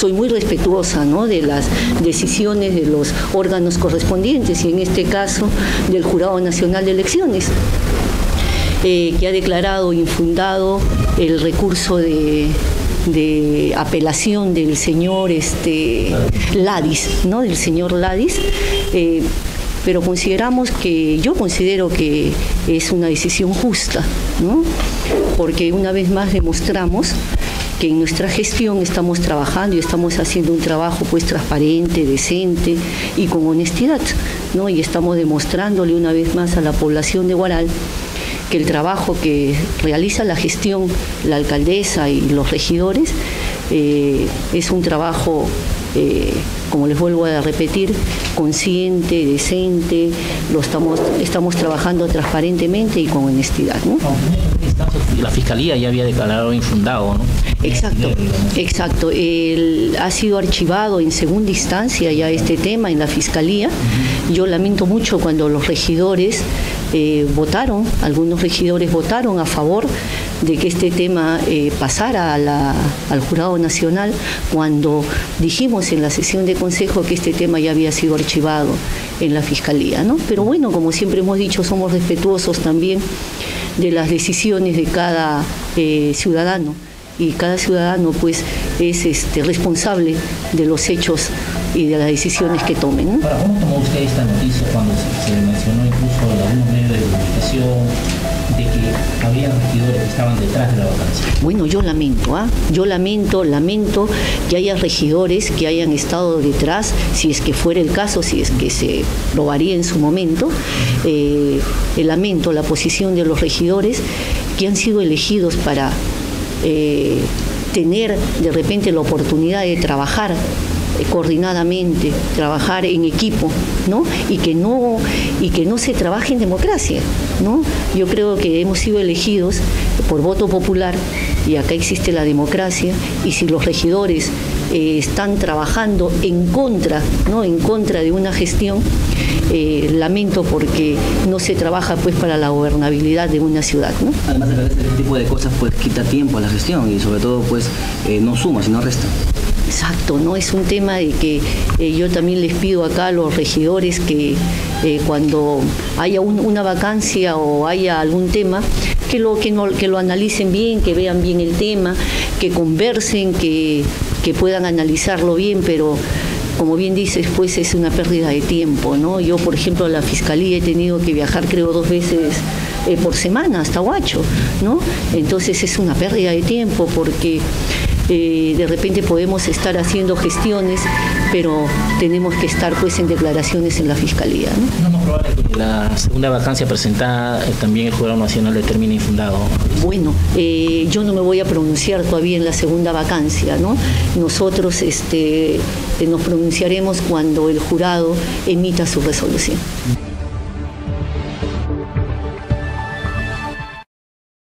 soy muy respetuosa, ¿no?, de las decisiones de los órganos correspondientes y en este caso del Jurado Nacional de Elecciones, que ha declarado infundado el recurso de apelación del señor Ladis, ¿no?, del señor Ladis, pero yo considero que es una decisión justa, ¿no?, porque una vez más demostramos que en nuestra gestión estamos trabajando y estamos haciendo un trabajo pues transparente, decente y con honestidad, ¿no?, y estamos demostrándole una vez más a la población de Huaral que el trabajo que realiza la gestión, la alcaldesa y los regidores, es un trabajo, como les vuelvo a repetir, consciente, decente, estamos trabajando transparentemente y con honestidad, ¿no? La Fiscalía ya había declarado infundado, ¿no? Exacto. Ha sido archivado en segunda instancia ya este tema en la Fiscalía. Yo lamento mucho cuando los regidores algunos regidores votaron a favor de que este tema pasara al Jurado Nacional, cuando dijimos en la sesión de consejo que este tema ya había sido archivado en la Fiscalía, ¿no? Pero bueno, como siempre hemos dicho, somos respetuosos también de las decisiones de cada ciudadano, y cada ciudadano pues es responsable de los hechos y de las decisiones que tomen, ¿no? Ahora, ¿cómo tomó usted esta noticia cuando se mencionó incluso en algunos medios de comunicación de que había regidores que estaban detrás de la vacancia? Bueno, yo lamento que haya regidores que hayan estado detrás, si es que fuera el caso, si es que se probaría en su momento. Lamento la posición de los regidores que han sido elegidos para tener de repente la oportunidad de trabajar coordinadamente, trabajar en equipo, ¿no? Y que no se trabaje en democracia, ¿no? Yo creo que hemos sido elegidos por voto popular y acá existe la democracia, y si los regidores están trabajando en contra, ¿no?, en contra de una gestión, lamento, porque no se trabaja pues para la gobernabilidad de una ciudad, ¿no? Además, este tipo de cosas pues quita tiempo a la gestión y sobre todo pues no suma, sino resta. Exacto, ¿no? Es un tema de que yo también les pido acá a los regidores que cuando haya una vacancia o haya algún tema, que lo analicen bien, que vean bien el tema, que conversen, que puedan analizarlo bien, pero como bien dices, pues es una pérdida de tiempo, ¿no? Yo, por ejemplo, a la Fiscalía he tenido que viajar, creo, 2 veces por semana hasta Huacho, ¿no? Entonces es una pérdida de tiempo, porque de repente podemos estar haciendo gestiones, pero tenemos que estar pues en declaraciones en la Fiscalía, ¿no? ¿No es más probable que la segunda vacancia presentada también el Jurado Nacional determine infundado? Bueno, yo no me voy a pronunciar todavía en la segunda vacancia, ¿no? Nosotros nos pronunciaremos cuando el jurado emita su resolución.